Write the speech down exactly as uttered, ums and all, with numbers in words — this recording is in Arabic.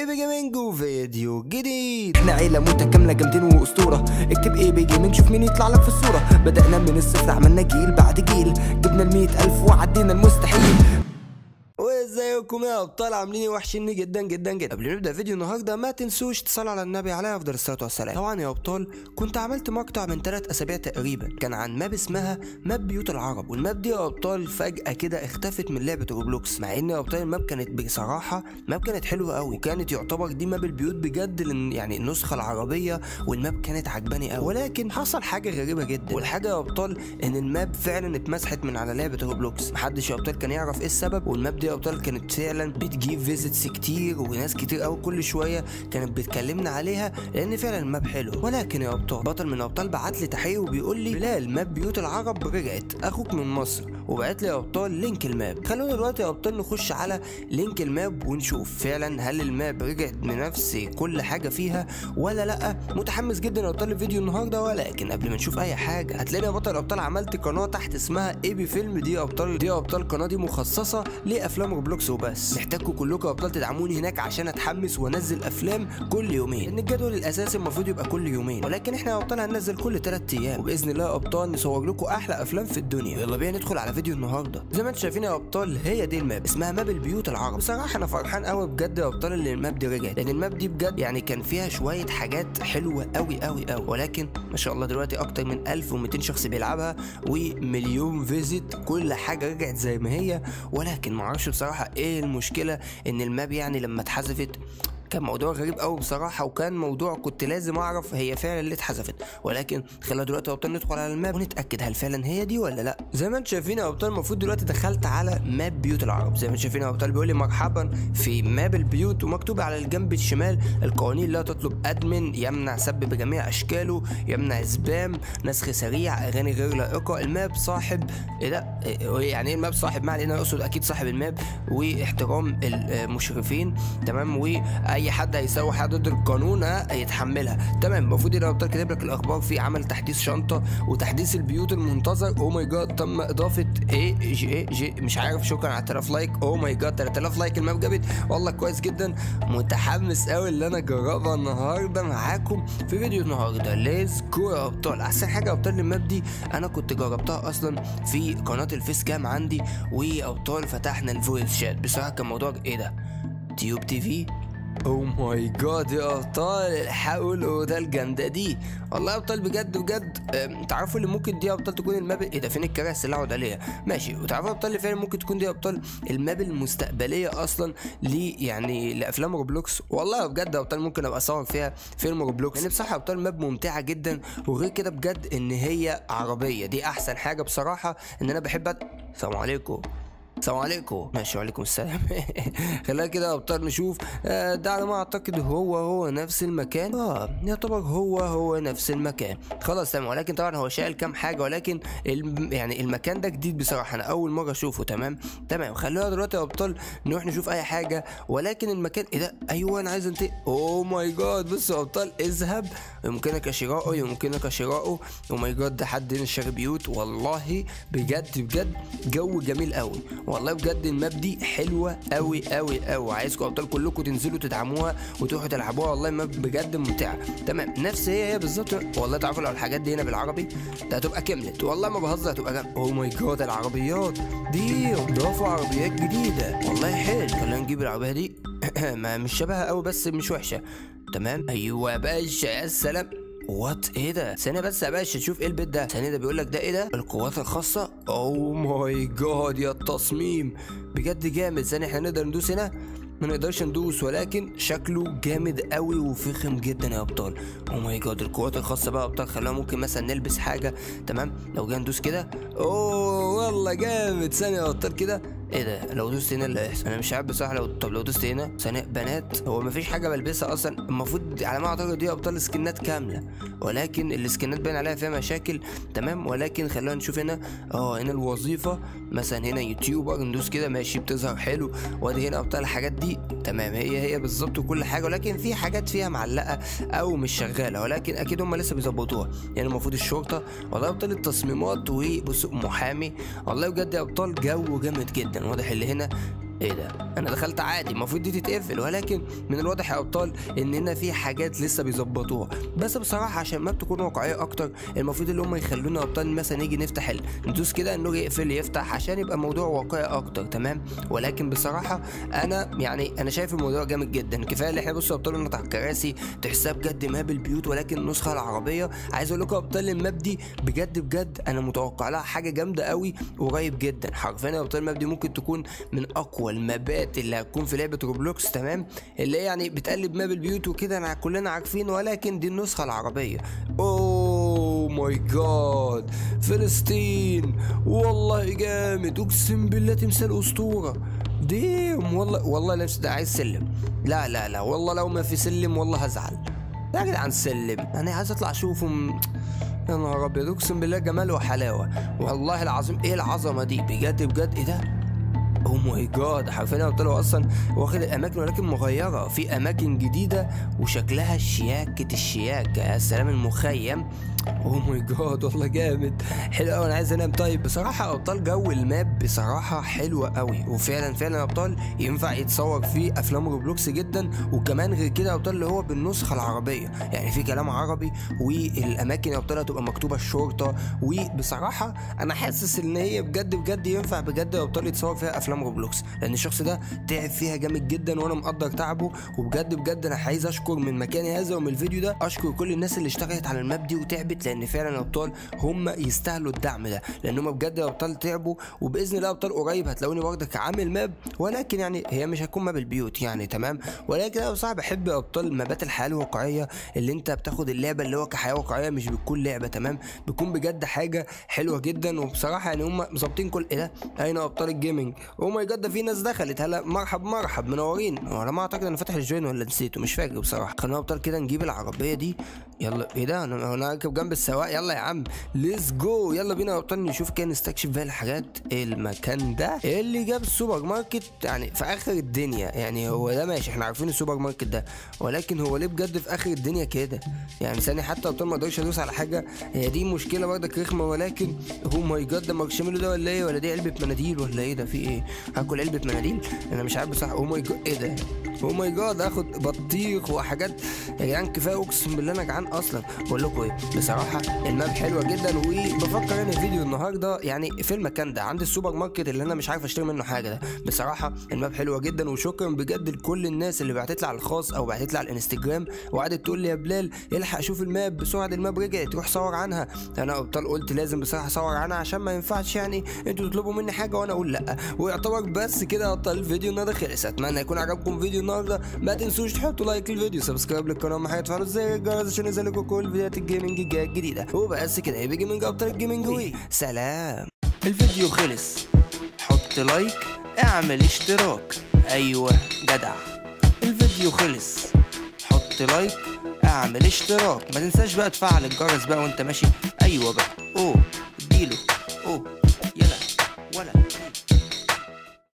بيبي جيمنج وفيديو جديد. احنا عيلة متكاملة جامدين واسطورة. اكتب ايه بيبي جيمنج شوف مين يطلع لك في الصورة. بدأنا من الصفر عملنا جيل بعد جيل، جبنا المية ألف وعدينا المستحيل. وازيكم يا ابطال؟ عاملين وحشيني جدا جدا جدا. قبل ما نبدا فيديو النهارده ما تنسوش تصلوا على النبي عليه افضل الصلاه والسلام. طبعا يا ابطال كنت عملت مقطع من ثلاث اسابيع تقريبا كان عن ماب اسمها ماب بيوت العرب، والماب دي يا ابطال فجاه كده اختفت من لعبه روبلوكس، مع ان يا ابطال الماب كانت بصراحه ماب كانت حلوه قوي، وكانت يعتبر دي ماب البيوت بجد يعني النسخه العربيه، والماب كانت عجباني قوي. ولكن حصل حاجه غريبه جدا، والحاجه يا ابطال ان الماب فعلا اتمسحت من على لعبه روبلوكس. محدش يا ابطال كان يعرف ايه السبب، والماب دي يا ابطال كانت فعلا بتجيب فيزيتس كتير، وناس كتير قوي كل شويه كانت بتكلمنا عليها لان فعلا الماب حلو. ولكن يا ابطال بطل من الابطال بعت لي تحيه وبيقول لي بلال ماب بيوت العرب رجعت، اخوك من مصر، وبعت لي يا ابطال لينك الماب. خلونا دلوقتي يا ابطال نخش على لينك الماب ونشوف فعلا هل الماب رجعت بنفس كل حاجه فيها ولا لا. متحمس جدا يا ابطال الفيديو النهارده، ولكن قبل ما نشوف اي حاجه هتلاقيني يا بطل الابطال عملت قناه تحت اسمها اي بي فيلم. دي يا ابطال دي يا ابطال القناه دي مخصصه لافلام روبلوكس وبس. محتاجكم كلكم يا ابطال تدعموني هناك عشان اتحمس وانزل افلام كل يومين، لان الجدول الاساسي المفروض يبقى كل يومين، ولكن احنا يا ابطال هننزل كل ثلاث ايام، وباذن الله يا ابطال نصور لكم احلى افلام في الدنيا. يلا بينا ندخل على فيديو النهارده. زي ما انتم شايفين يا ابطال هي دي الماب اسمها ماب البيوت العرب. بصراحه انا فرحان قوي بجد يا ابطال ان الماب دي رجعت، لان الماب دي بجد يعني كان فيها شويه حاجات حلوه قوي قوي قوي، ولكن ما شاء الله دلوقتي اكتر من ألف ومئتين شخص بيلعبها ومليون فيزيت، كل حاجه رجعت زي ما هي. ولكن ما اعرفش بصراحه ايه المشكله ان الماب يعني لما اتحذفت كان موضوع غريب قوي بصراحه، وكان موضوع كنت لازم اعرف هي فعلا اللي اتحذفت. ولكن خلينا دلوقتي يا ابطال ندخل على الماب ونتاكد هل فعلا هي دي ولا لا. زي ما انتم شايفين يا ابطال المفروض دلوقتي دخلت على ماب بيوت العرب. زي ما انتم شايفين يا ابطال بيقول لي مرحبا في ماب البيوت، ومكتوب على الجنب الشمال القوانين لا تطلب ادمن، يمنع سب بجميع اشكاله، يمنع سبام، نسخ سريع، اغاني غير لائقه. الماب صاحب ايه ده؟ إيه يعني ايه الماب صاحب؟ ما علينا، اقصد اكيد صاحب الماب، واحترام المشرفين تمام، و اي حد هيسوي حاجه ضد القانون هيتحملها تمام. المفروض يا ابطال كاتب لك الاخبار في عمل تحديث شنطه وتحديث البيوت المنتظر. او ماي جاد تم اضافه ايه جي جي مش عارف، شكرا على ثلاثة آلاف لايك. او ماي جاد ثلاثة آلاف لايك الماب جابت، والله كويس جدا. متحمس قوي اللي انا اجربها النهارده معاكم في فيديو النهارده. ليتس جو يا ابطال. احسن حاجه يا ابطال الماب دي انا كنت جربتها اصلا في قناه الفيس كام عندي، ويا ابطال فتحنا الفويس شات. بصراحه كان موضوع ايه ده؟ تيوب تي في. او ماي جاد يا ابطال الحقوا ده الجامده دي والله يا ابطال بجد بجد. تعرفوا اللي ممكن دي يا ابطال تكون الماب ايه ده؟ فين الكراسي اللي اقعد عليها؟ ماشي. وتعرفوا يا ابطال اللي فعلا ممكن تكون دي يا ابطال الماب المستقبليه اصلا ل يعني لافلام روبلوكس. والله بجد يا ابطال ممكن ابقى اصور فيها فيلم روبلوكس، لان يعني بصراحه يا ابطال الماب ممتعه جدا، وغير كده بجد ان هي عربيه. دي احسن حاجه بصراحه، ان انا بحب. السلام عليكم. السلام عليكم. ماشي وعليكم السلام. خلينا كده يا ابطال نشوف. آه ده على ما اعتقد هو هو نفس المكان. اه يعتبر هو هو نفس المكان. خلاص تمام. ولكن طبعا هو شايل كام حاجه، ولكن الم يعني المكان ده جديد بصراحه، انا اول مره اشوفه. تمام تمام. خلونا دلوقتي يا ابطال نروح نشوف اي حاجه. ولكن المكان ايه ده؟ ايوه انا عايز انتقل. اوه ماي جاد بصوا يا ابطال، اذهب يمكنك شراؤه يمكنك شراؤه. او ماي جاد ده حد هنا شاري بيوت. والله بجد بجد جو جميل قوي، والله بجد الماب دي حلوه قوي قوي قوي. عايزكم ابطال كلكم تنزلوا تدعموها وتروحوا تلعبوها، والله الماب بجد ممتعه تمام. نفس هي هي بالظبط. والله تعرفوا لو الحاجات دي هنا بالعربي ده هتبقى كملت، والله ما بهزر هتبقى جامده. اوه ماي جاد العربيات دي اضافوا عربيات جديده، والله حلو. خلينا نجيب العربيه دي. ما مش شبهها قوي بس مش وحشه تمام. ايوه يا باشا يا سلام. وات ايه ده؟ ثانية بس يا باشا تشوف ايه البيت ده. ثانية ده بيقول لك ده ايه ده؟ القوات الخاصة. اوه ماي جاد يا التصميم بجد جامد. ثانية احنا نقدر ندوس هنا؟ ما نقدرش ندوس، ولكن شكله جامد قوي وفخم جدا يا ابطال. او ماي جاد القوات الخاصه بقى يا ابطال. خلينا ممكن مثلا نلبس حاجه تمام. لو جينا ندوس كده اوه والله جامد. ثانيه يا ابطال كده ايه ده؟ لو دوست هنا اللي هيحصل؟ انا مش عارف بصراحه. لو طب لو دوست هنا ثانيه بنات، هو مفيش حاجه بلبسها اصلا. المفروض على ما اعتقد دي ابطال سكنات كامله، ولكن السكنات باين عليها فيها مشاكل تمام. ولكن خلينا نشوف هنا. اه هنا الوظيفه مثلا، هنا يوتيوبر ندوس كده ماشي بتظهر حلو. وادي هنا ابطال الحاجات دي تمام هي هي بالظبط وكل حاجه، ولكن في حاجات فيها معلقه او مش شغاله، ولكن اكيد هم لسه بيظبطوها. يعني المفروض الشرطه. والله يا ابطال التصميمات. وبصوا محامي، والله بجد يا ابطال جو جامد جدا. واضح اللي هنا ايه ده؟ انا دخلت عادي، المفروض دي تتقفل، ولكن من الواضح يا ابطال ان هنا في حاجات لسه بيظبطوها. بس بصراحه عشان ما بتكون واقعيه اكتر، المفروض اللي هم يخلونا ابطال مثلا نيجي نفتح ال... ندوس كده انه يقفل يفتح عشان يبقى الموضوع واقعي اكتر، تمام؟ ولكن بصراحه انا يعني انا شايف الموضوع جامد جدا. كفايه اللي احنا بصوا يا ابطال نقطع الكراسي تحسها بجد ماب البيوت، ولكن النسخه العربيه. عايز اقول لكم يا ابطال الماب دي بجد بجد انا متوقع لها حاجه جامده قوي قريب جدا. حرفيا يا ابطال الماب دي ممكن تكون من اقوى المابات اللي هتكون في لعبه روبلوكس، تمام؟ اللي هي يعني بتقلب ماب البيوت وكده، انا كلنا عارفين، ولكن دي النسخه العربيه. اوه ماي جاد، فلسطين والله جامد، اقسم بالله تمثال اسطوره. ديم والله والله نفس ده عايز سلم. لا لا لا والله لو ما في سلم والله هزعل. يا جدعان سلم، انا عايز اطلع اشوفهم. يا نهار ابيض، اقسم بالله جمال وحلاوه والله العظيم. ايه العظمه دي بجد بجد؟ ايه ده؟ اوه ماي جاد، حرفيا قلت له اصلا واخد الاماكن ولكن مغيره، في اماكن جديده وشكلها شياكه الشياكه. يا سلام المخيم، اوه ماي جاد والله جامد، حلو قوي. انا عايز انام. طيب بصراحه يا ابطال جو الماب بصراحه حلوه قوي، وفعلا فعلا يا ابطال ينفع يتصور فيه افلام روبلوكس جدا. وكمان غير كده يا ابطال اللي هو بالنسخه العربيه، يعني في كلام عربي، والاماكن يا ابطال هتبقى مكتوبه الشرطه. وبصراحه انا حاسس ان هي بجد بجد ينفع بجد يا ابطال يتصور فيها افلام روبلوكس، لان الشخص ده تعب فيها جامد جدا وانا مقدر تعبه. وبجد بجد انا عايز اشكر من مكاني هذا ومن الفيديو ده، اشكر كل الناس اللي اشتغلت على الماب دي وتعبت، لان فعلا يا ابطال هم يستاهلوا الدعم ده، لان هم بجد يا ابطال تعبوا. وباذن الله يا ابطال قريب هتلاقوني برضك عامل ماب، ولكن يعني هي مش هتكون ماب البيوت يعني، تمام؟ ولكن انا بصراحه بحب يا ابطال مابات الحياه الواقعيه، اللي انت بتاخد اللعبه اللي هو كحياه واقعيه، مش بتكون لعبه، تمام؟ بتكون بجد حاجه حلوه جدا. وبصراحه يعني هم مظبطين كل ايه ده. اين ابطال الجيمنج؟ او ماي جاد، ده في ناس دخلت. هلا مرحب مرحب منورين. وانا ما اعتقد انا فاتح الجوين ولا نسيته، مش فاكر بصراحه. خلينا ابطال كده نجيب العربيه دي. يلا ايه ده؟ انا انا راكب جنب السواق. يلا يا عم ليتس جو، يلا بينا يا ابطال نشوف كده نستكشف بقى الحاجات. المكان ده اللي جاب السوبر ماركت يعني في اخر الدنيا، يعني هو ده ماشي، احنا عارفين السوبر ماركت ده، ولكن هو ليه بجد في اخر الدنيا كده؟ يعني ثاني حتى ابطال ما اقدرش ادوس على حاجه، هي دي مشكله برضك رخمه. ولكن هو ماي جاد، ده مارشميلو ده ولا ايه؟ ولا دي علبه مناديل ولا ايه ده؟ في ايه؟ هاكل علبه مناديل؟ انا مش عارف بصراحه. او ماي جاد، ايه ده؟ او ماي جاد، اخد بطيخ وحاجات. يا جدعان كفايه، اقسم بالله انا جعان اصلا. بقول لكم ايه، بصراحه الماب حلوه جدا، وبفكر انا فيديو النهارده يعني في المكان ده عند السوبر ماركت اللي انا مش عارف اشتري منه حاجه ده. بصراحه الماب حلوه جدا، وشكرا بجد لكل الناس اللي بعتت لي على الخاص او بعتت لي على الانستجرام وقعدت تقول لي يا بلال الحق شوف الماب بسرعه، الماب رجعت روح صور عنها. انا ابطال قلت لازم بصراحه اصور عنها، عشان ما ينفعش يعني انتوا تطلبوا مني حاجه وانا اقول لا. ويعتبر بس كده يا ابطال الفيديو النهارده خلص. اتمنى يكون عجبكم فيديو النهارده. ما تنسوش تحطوا لايك للفيديو، سبسكرايب للقناه، ما حيتفعلوا زي الجرس عشان ينزلكوا كل فيديوهات الجيمنج الجديده. وبس كده يبقى جيمنج ابطال الجيمنج وي سلام. الفيديو خلص، حط لايك، اعمل اشتراك. ايوه جدع. الفيديو خلص، حط لايك، اعمل اشتراك. ما تنساش بقى تفعل الجرس بقى وانت ماشي. ايوه بقى، اوه اديله اوه.